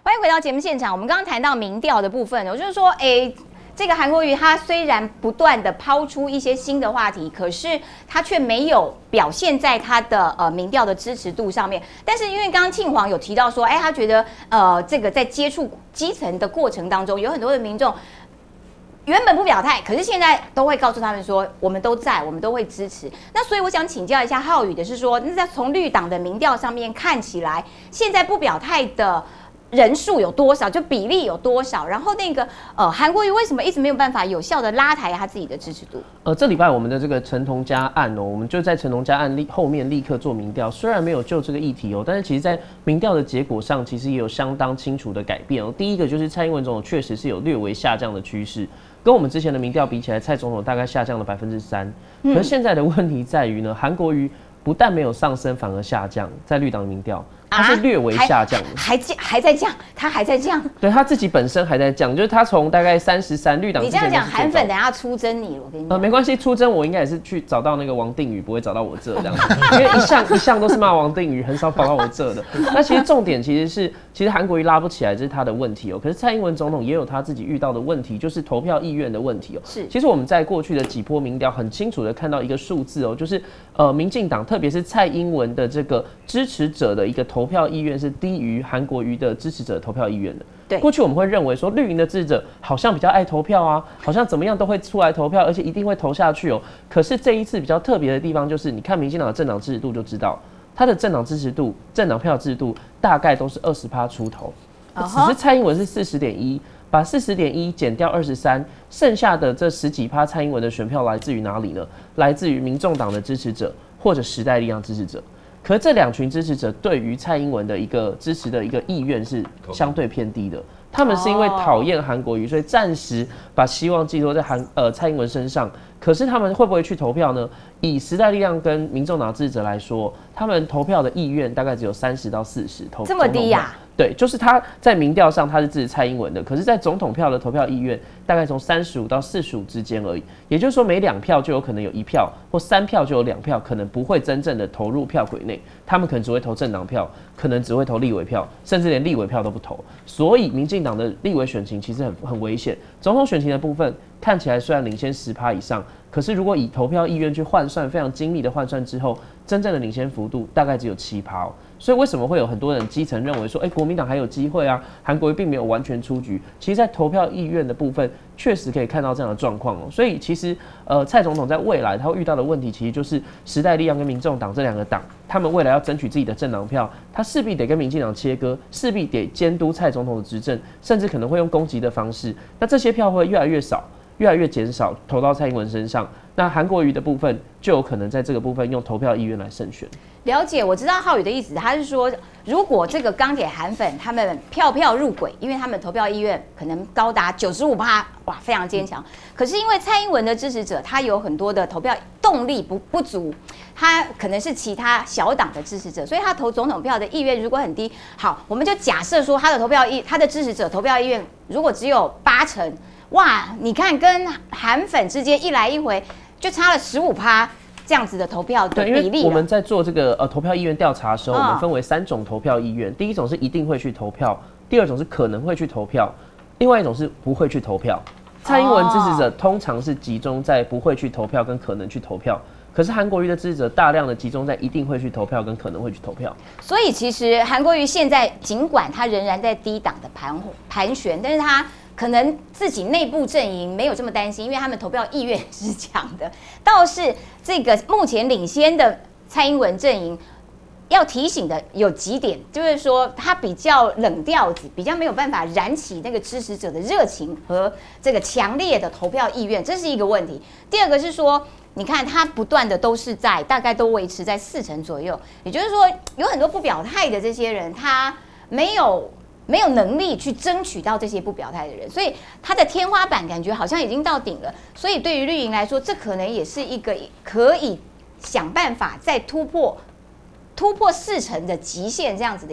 欢迎回到节目现场。我们刚刚谈到民调的部分，我就是说，这个韩国瑜他虽然不断的抛出一些新的话题，可是他却没有表现在他的民调的支持度上面。但是因为刚刚庆煌有提到说，他觉得这个在接触基层的过程当中，有很多的民众原本不表态，可是现在都会告诉他们说，我们都在，我们都会支持。那所以我想请教一下浩宇的是说，那在从绿党的民调上面看起来，现在不表态的人数有多少，就比例有多少？然后那个韩国瑜为什么一直没有办法有效的拉抬他自己的支持度？ 这礼拜我们的这个陈同佳案我们就在陈同佳案后面立刻做民调，虽然没有就这个议题但是其实在民调的结果上，其实也有相当清楚的改变第一个就是蔡英文总统确实是有略微下降的趋势，跟我们之前的民调比起来，蔡总统大概下降了3%。可是现在的问题在于呢，韩国瑜不但没有上升，反而下降，在绿党民调。它是略微下降的， 还在降，它还在降。 对，他自己本身还在降，就是他从大概33，绿党。 你这样讲，韩粉等下出征你，我跟你讲。 没关系，出征我应该也是去找到那个王定宇，不会找到我这样子，因为一向都是骂王定宇，很少跑到我这的。那其实重点其实韩国瑜拉不起来，这是他的问题可是蔡英文总统也有他自己遇到的问题，就是投票意愿的问题是， 其实我们在过去的几波民调很清楚的看到一个数字就是民进党特别是蔡英文的这个支持者的一个投票意愿是低于韩国瑜的支持者投票意愿的。 对， 过去我们会认为说绿营的支持者好像比较爱投票好像怎么样都会出来投票，而且一定会投下去可是这一次比较特别的地方就是，你看民进党的政党支持度就知道，他的政党支持度、政党票制度大概都是20%出头，只是蔡英文是40.1%，把40.1%减掉23%，剩下的这10几%蔡英文的选票来自于哪里呢？来自于民众党的支持者或者时代力量支持者。可是这两群支持者对于蔡英文的一个支持的一个意愿是相对偏低的，他们是因为讨厌韩国瑜，所以暂时把希望寄托在蔡英文身上。可是他们会不会去投票呢？以时代力量跟民众党支持者来说，他们投票的意愿大概只有30到40投， 这么低呀？ 对，就是他在民调上他是支持蔡英文的，可是在总统票的投票意愿大概从35到45之间而已。也就是说，每2票就有可能有1票，或3票就有2票，可能不会真正的投入票轨内。他们可能只会投政党票，可能只会投立委票，甚至连立委票都不投。所以，民进党的立委选情其实很危险。总统选情的部分看起来虽然领先10%以上，可是如果以投票意愿去换算，非常精密的换算之后，真正的领先幅度大概只有7%所以为什么会有很多人基层认为说，国民党还有机会韩国瑜并没有完全出局。其实，在投票意愿的部分，确实可以看到这样的状况所以其实蔡总统在未来他会遇到的问题，其实就是时代力量跟民众党这2个党，他们未来要争取自己的政党票，他势必得跟民进党切割，势必得监督蔡总统的执政，甚至可能会用攻击的方式。那这些票会越来越少。越来越减少投到蔡英文身上，那韩国瑜的部分就有可能在这个部分用投票意愿来胜选。 了解，我知道浩宇的意思，他是说，如果这个钢铁韩粉他们票入轨，因为他们投票意愿可能高达95%，哇，非常坚强。可是因为蔡英文的支持者，他有很多的投票动力不足，他可能是其他小党的支持者，所以他投总统票的意愿如果很低，好，我们就假设说他的支持者投票意愿如果只有80%。哇，你看跟韩粉之间一来一回就差了15%这样子的投票的比例。 因为我们在做这个投票意愿调查的时候，我们分为3种投票意愿。第一种是一定会去投票，第二种是可能会去投票，另外一种是不会去投票。蔡英文支持者通常是集中在不会去投票跟可能去投票，可是韩国瑜的支持者大量的集中在一定会去投票跟可能会去投票。 所以其实韩国瑜现在尽管他仍然在低档的盘旋，但是他可能自己内部阵营没有这么担心，因为他们投票意愿是强的。倒是这个目前领先的蔡英文阵营要提醒的有几点，就是说他比较冷调子，比较没有办法燃起那个支持者的热情和这个强烈的投票意愿，这是一个问题。第二个是说，你看他不断的都是在大概都维持在40%左右，也就是说有很多不表态的这些人，他没有能力去争取到这些不表态的人，所以他的天花板感觉好像已经到顶了。所以对于绿营来说，这可能也是一个可以想办法再突破40%的极限这样子的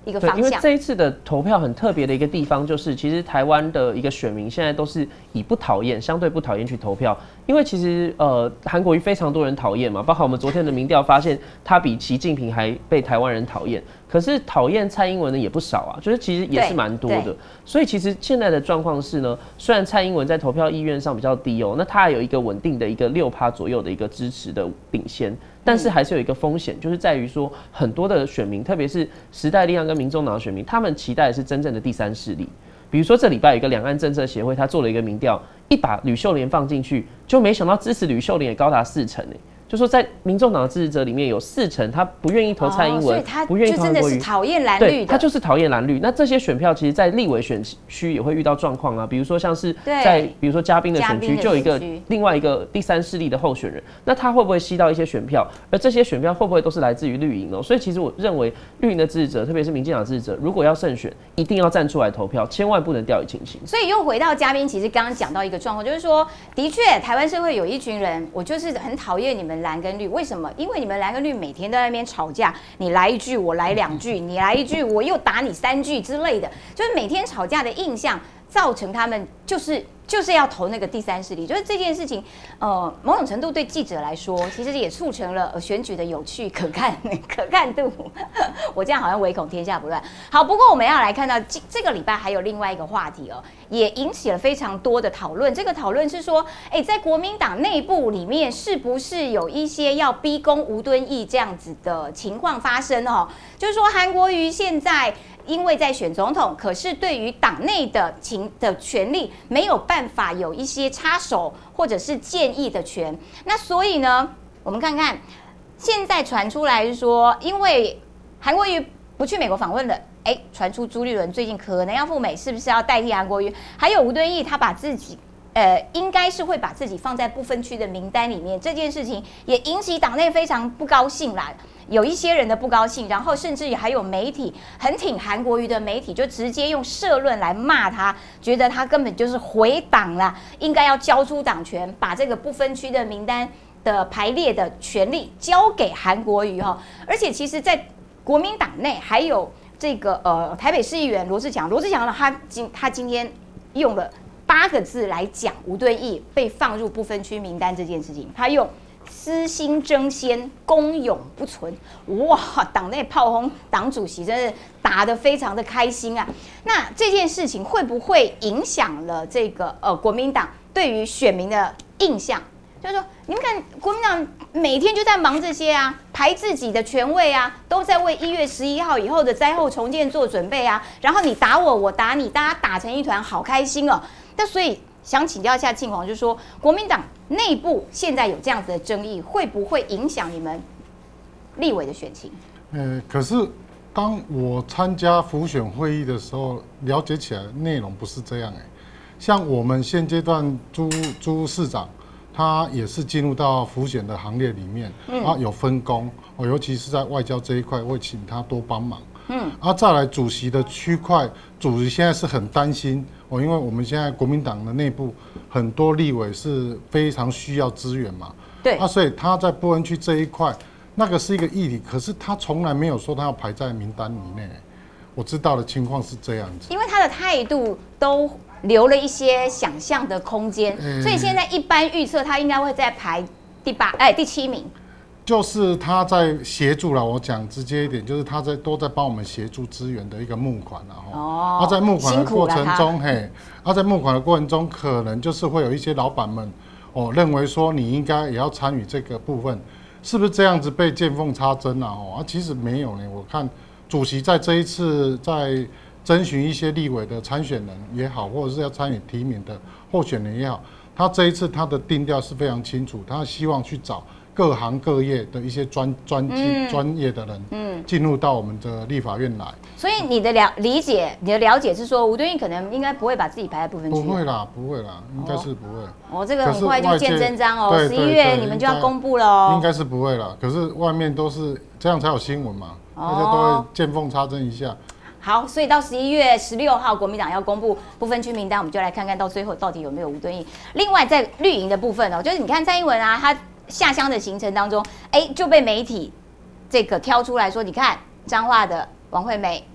一个方向。 因为这一次的投票很特别的一个地方，就是其实台湾的一个选民现在都是以不讨厌、相对不讨厌去投票，因为其实韩国瑜非常多人讨厌嘛，包括我们昨天的民调发现，他比习近平还被台湾人讨厌。可是讨厌蔡英文的也不少啊，就是其实也是蛮多的。所以其实现在的状况是呢，虽然蔡英文在投票意愿上比较低哦，那他还有一个稳定的一个6%左右的一个支持的领先。但是还是有一个风险，就是在于说很多的选民，特别是时代力量跟民众党的选民，他们期待的是真正的第三势力。比如说这礼拜有一个两岸政策协会，他做了一个民调，一把吕秀莲放进去，就没想到支持吕秀莲也高达40%就说在民众党的支持者里面有40%他不愿意投蔡英文， 所以他不愿意投韩国瑜， 就真的是讨厌蓝绿的。 对，他就是讨厌蓝绿。那这些选票其实，在立委选区也会遇到状况啊，比如说像是在比如说嘉宾的选区，就有一个另外一个第三势力的候选人，那他会不会吸到一些选票？而这些选票会不会都是来自于绿营哦？所以其实我认为绿营的支持者，特别是民进党支持者，如果要胜选，一定要站出来投票，千万不能掉以轻心。 所以又回到嘉宾，其实刚刚讲到一个状况，就是说，的确台湾社会有一群人，我就是很讨厌你们蓝跟绿，为什么？因为你们蓝跟绿每天都在那边吵架，你来一句我来2句，你来一句我又打你3句之类的，就是每天吵架的印象，造成他们就是要投那个第三势力，就是这件事情，某种程度对记者来说，其实也促成了选举的有趣可看度。我这样好像唯恐天下不乱。好，不过我们要来看到这个礼拜还有另外一个话题哦，也引起了非常多的讨论。这个讨论是说，在国民党内部里面是不是有一些要逼宫吴敦义这样子的情况发生哦？就是说韩国瑜现在。因为在选总统，可是对于党内的权力没有办法有一些插手或者是建议的权，那所以呢，我们看看现在传出来是说，因为韩国瑜不去美国访问了，传出朱立伦最近可能要赴美，是不是要代替韩国瑜？还有吴敦义他把自己。应该是会把自己放在不分区的名单里面，这件事情也引起党内非常不高兴啦。有一些人的不高兴，然后甚至还有媒体很挺韩国瑜的媒体，就直接用社论来骂他，觉得他根本就是回党啦，应该要交出党权，把这个不分区的名单的排列的权利交给韩国瑜哈。而且其实，在国民党内还有这个台北市议员罗志强呢，他今天用了8个字来讲吴敦义被放入不分区名单这件事情，他用私心争先，功勇不存。哇，党内炮轰党主席，真是打得非常的开心啊！那这件事情会不会影响了这个国民党对于选民的印象？就是说，你们看国民党每天就在忙这些啊，排自己的权位啊，都在为1月11号以后的灾后重建做准备啊。然后你打我，我打你，大家打成一团，好开心哦。那所以想请教一下庆煌，就是说国民党内部现在有这样子的争议，会不会影响你们立委的选情？ 可是当我参加辅选会议的时候，了解起来内容不是这样像我们现阶段朱市长，他也是进入到辅选的行列里面，有分工，尤其是在外交这一块，会请他多帮忙。再来主席的区块，主席现在是很担心因为我们现在国民党的内部很多立委是非常需要资源嘛， 对， 所以他在不分区这一块，那个是一个议题，可是他从来没有说他要排在名单以内。我知道的情况是这样子， 因为他的态度都留了一些想象的空间，所以现在一般预测他应该会在排第7名。 就是他在协助了，我讲直接一点，就是他都在帮我们协助资源的一个募款他在募款的过程中，在募款的过程中，可能就是会有一些老板们认为说你应该也要参与这个部分，是不是这样子被见缝插针其实没有呢。我看主席在这一次在征询一些立委的参选人也好，或者是要参与提名的候选人也好，他这一次他的定调是非常清楚，他希望去找各行各业的一些专业的人，进入到我们的立法院来。 所以你的了解是说，吴敦义可能应该不会把自己排在不分区。 不会啦，应该是不会。 这个很快就见真章11月你们就要公布了应该是不会啦。可是外面都是这样才有新闻嘛，大家都会见缝插针一下。 好，所以到11月16号，国民党要公布不分区名单，我们就来看看到最后到底有没有吴敦义。另外，在绿营的部分就是你看蔡英文啊，他下乡的行程当中，就被媒体这个挑出来说，你看彰化的王惠美，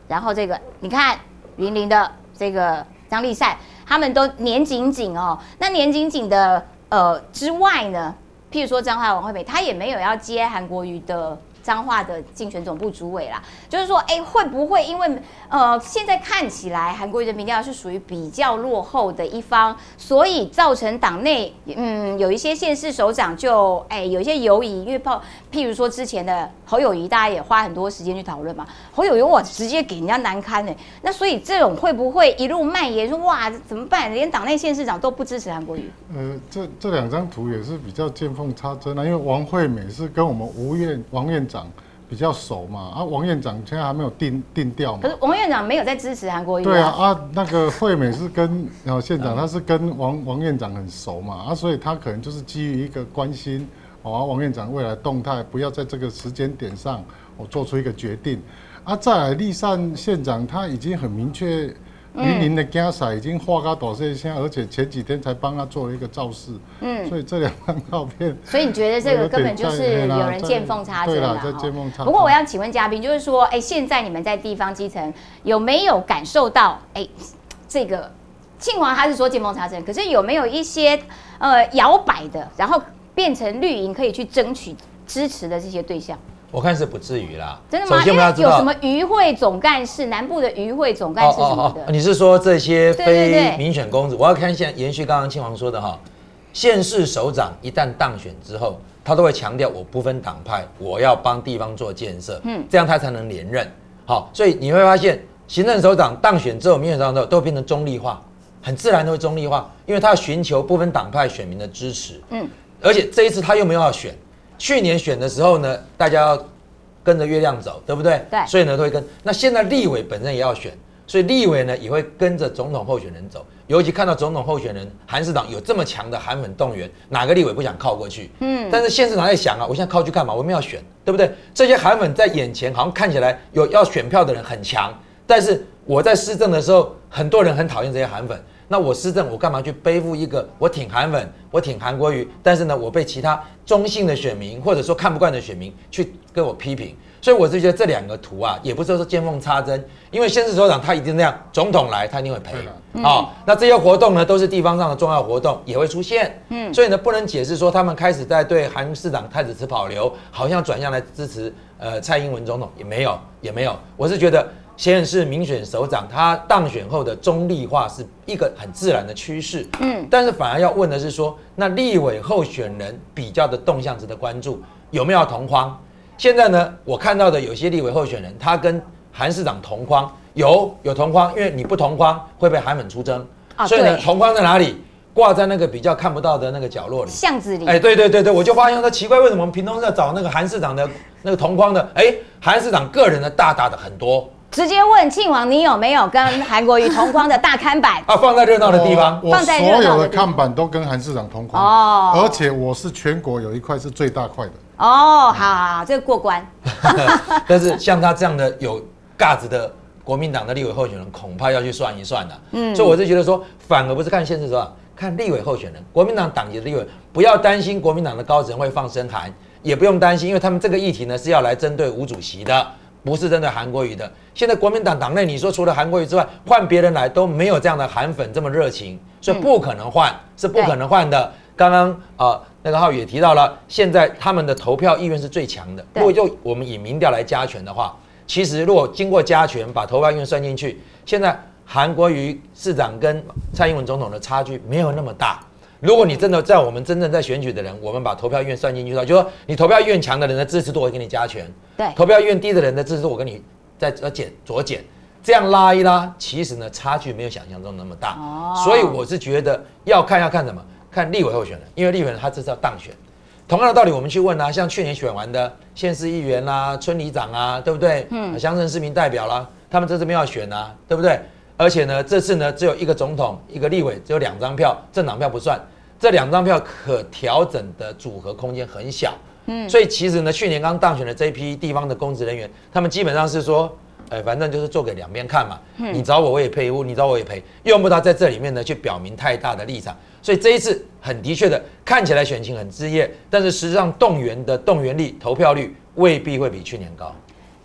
然后这个你看云林的这个张丽善，他们都黏紧紧哦。那黏紧紧的之外呢，譬如说彰化王惠美，他也没有要接韩国瑜的彰化的竞选总部主委啦，就是说，会不会因为现在看起来韩国瑜的民调是属于比较落后的一方，所以造成党内有一些县市首长就有一些犹疑，因为譬如说之前的侯友宜，大家也花很多时间去讨论嘛，侯友宜哇直接给人家难堪那所以这种会不会一路蔓延说哇怎么办？连党内县市长都不支持韩国瑜？ 这两张图也是比较见缝插针因为王惠美是跟我们王院长比较熟嘛，王院长现在还没有定调嘛。 可是王院长没有在支持韩国瑜。 对那个惠美是跟县长，他是跟王院长很熟嘛，所以他可能就是基于一个关心王院长未来动态，不要在这个时间点上做出一个决定。再来立善县长他已经很明确。云林的竞赛已经画到大细声，而且前几天才帮他做了一个造势，所以这两张照片， 所以你觉得这个根本就是有人见缝插针啦？ 在见缝插针。 不过我要请问嘉宾，就是说，现在你们在地方基层有没有感受到，这个庆华他是说见缝插针，可是有没有一些摇摆的，然后变成绿营可以去争取支持的这些对象？ 我看是不至于啦。 真的吗？因为有什么渔会总干事，南部的渔会总干事什么的。 你是说这些非民选公职？我要看现在延续刚刚庆煌说的县市首长一旦当选之后，他都会强调我不分党派，我要帮地方做建设，这样他才能连任。所以你会发现行政首长当选之后，民选首长都变成中立化，很自然都会中立化，因为他要寻求不分党派选民的支持。而且这一次他又没有要选。去年选的时候呢，大家要跟着月亮走，对不对？ 对。 所以呢，都会跟。那现在立委本身也要选，所以立委呢也会跟着总统候选人走。尤其看到总统候选人韩市长有这么强的韩粉动员，哪个立委不想靠过去？但是县市长在想我现在靠去干嘛？我们要选，对不对？这些韩粉在眼前好像看起来有要选票的人很强，但是我在施政的时候，很多人很讨厌这些韩粉。那我施政，我干嘛去背负一个我挺韩粉，我挺韩国瑜，但是呢，我被其他中性的选民或者说看不惯的选民去跟我批评，所以我是觉得这两个图也不是说见缝插针，因为县市首长他一定那样，总统来他一定会赔那这些活动呢都是地方上的重要活动，也会出现，所以呢不能解释说他们开始在对韩市长开始持保留，好像转向来支持蔡英文总统，也没有，我是觉得。县市民选首长，他当选后的中立化是一个很自然的趋势。但是反而要问的是说，那立委候选人比较的动向值得关注，有没有同框？现在呢，我看到的有些立委候选人，他跟韩市长同框，有同框，因为你不同框会被韩粉出征，所以呢，同框在哪里？挂在那个比较看不到的那个角落里， 巷子里。 对，我就发现说奇怪，为什么我们屏东在找那个韩市长的那个同框的？韩市长个人的大的很多。 直接问庆王，你有没有跟韩国瑜同框的大看板？ 放在热闹的地方。 我所有的看板都跟韩市长同框而且我是全国有一块是最大块的。 好，这个过关。 但是像他这样的有架子的国民党的立委候选人，恐怕要去算一算了。所以我是觉得说，反而不是看县市首长，看立委候选人，国民党党籍的立委，不要担心国民党的高层会放声函，也不用担心，因为他们这个议题呢是要来针对吴主席的。不是针对韩国瑜的。现在国民党党内，你说除了韩国瑜之外，换别人来都没有这样的韩粉这么热情，所以不可能换，是不可能换的。刚刚那个浩宇也提到了，现在他们的投票意愿是最强的。如果就我们以民调来加权的话，其实如果经过加权把投票意愿算进去，现在韩国瑜市长跟蔡英文总统的差距没有那么大。如果你真的在我们真正在选举的人，我们把投票意愿算进去的话，就说你投票意愿强的人的支持度我会给你加权， 对， 投票意愿低的人的支持度我跟你再左减，这样拉一拉，其实呢差距没有想象中那么大。所以我是觉得要看什么？看立委候选人，因为立委他这是要当选。同样的道理，我们去问像去年选完的县市议员啦、村里长啊，对不对？乡镇市民代表啦，他们这次没有选对不对？而且呢，这次呢只有一个总统、一个立委，只有2张票，政党票不算。这2张票可调整的组合空间很小，所以其实呢，去年刚当选的这一批地方的公职人员，他们基本上是说，反正就是做给两边看嘛，你找我也赔，你找我也赔，用不到在这里面呢去表明太大的立场。所以这一次很的确的看起来选情很激烈，但是实际上动员的动员力、投票率未必会比去年高。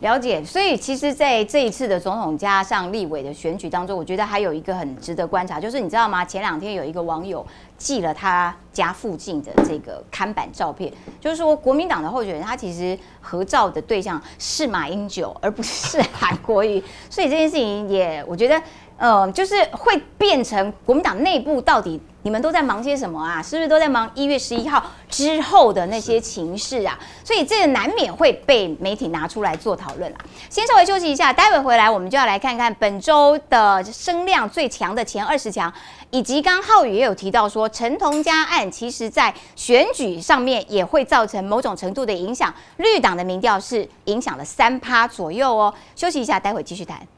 了解，所以其实在这一次的总统加上立委的选举当中，我觉得还有一个很值得观察，就是你知道吗？前2天有一个网友寄了他家附近的这个看板照片，就是说国民党的候选人他其实合照的对象是马英九，而不是韩国瑜，所以这件事情也我觉得。就是会变成国民党内部到底你们都在忙些什么啊？是不是都在忙1月11号之后的那些情势啊？所以这个难免会被媒体拿出来做讨论啦。先稍微休息一下，待会回来我们就要来看看本周的声量最强的前20强，以及刚浩宇也有提到说，陈同佳案其实在选举上面也会造成某种程度的影响，绿党的民调是影响了3%左右哦。休息一下，待会继续谈。